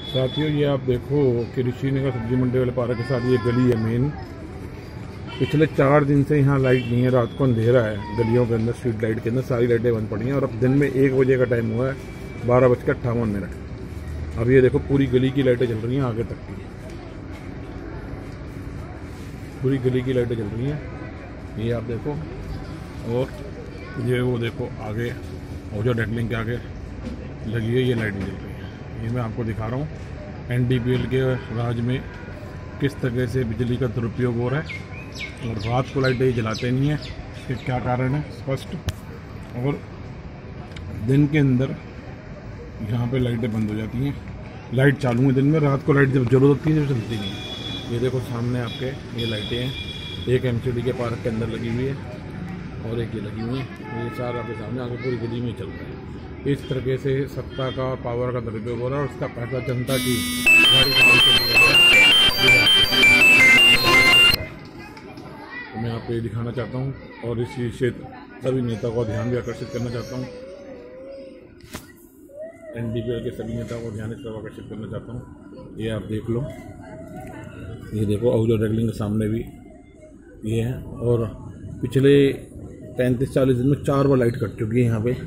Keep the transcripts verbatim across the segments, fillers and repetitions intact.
साथियों ये आप देखो कि ऋषिनगर सब्जी मंडी वाले पार्क के साथ ये गली है मेन। पिछले चार दिन से यहाँ लाइट नहीं है, रात को अंधेरा है गलियों के अंदर, स्ट्रीट लाइट के अंदर सारी लाइटें बंद पड़ी हैं और अब दिन में एक बजे का टाइम हुआ है, बारह बज के अट्ठावन मिनट। अब ये देखो पूरी गली की लाइटें चल रही हैं आगे तक की, पूरी गली की लाइटें चल रही हैं ये आप देखो। और ये वो देखो आगे और जो डेडलिंग के आगे लगी है ये लाइटें चल रही हैं, ये मैं आपको दिखा रहा हूँ एन डी पी एल के राज में किस तरह से बिजली का दुरुपयोग हो रहा है। और रात को लाइटें ये जलाते नहीं हैं, इसके क्या कारण है स्पष्ट। और दिन के अंदर यहाँ पे लाइटें बंद हो जाती हैं, लाइट चालू है दिन में, रात को लाइट जब जरूरत होती है जब चलती नहीं है। ये देखो सामने आपके ये लाइटें हैं, एक एम सी डी के पार्क के अंदर लगी हुई है और एक ये लगी हुई है, ये चार आपके सामने आगे पूरी गली में चल रहा है। इस तरीके से सत्ता का पावर का दुरुपयोग हो रहा है और उसका पैसा जनता की गाड़ी के लिए। तो मैं आपको ये दिखाना चाहता हूँ और इस क्षेत्र सभी नेताओं का ध्यान भी आकर्षित करना चाहता हूँ, एन डी पी एल के सभी नेताओं को ध्यान इस तरफ आकर्षित करना चाहता हूँ। ये आप देख लो, ये देखो और जो रेगलिंग के सामने भी ये है। और पिछले पैंतीस चालीस दिन में चार बार लाइट कट चुकी है यहाँ पे।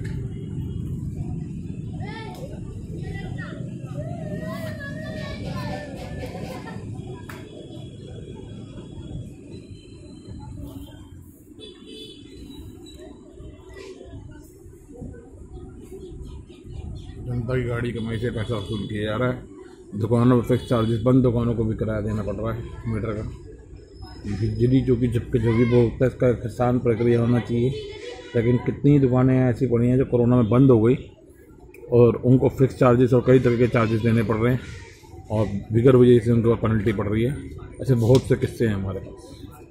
जनता की गाड़ी कमाई से पैसा वसूल किया जा रहा है, दुकानों पर फिक्स चार्जेस, बंद दुकानों को भी किराया देना पड़ रहा है मीटर का। बिजली जो कि जबकि जो भी भोगता है इसका किसान प्रक्रिया होना चाहिए, लेकिन कितनी दुकानें ऐसी पड़ी हैं जो कोरोना में बंद हो गई और उनको फिक्स चार्जेस और कई तरह के चार्जेस देने पड़ रहे हैं और बिगर वजह से उनको पेनल्टी पड़ रही है। ऐसे बहुत से किस्से हैं हमारे पास।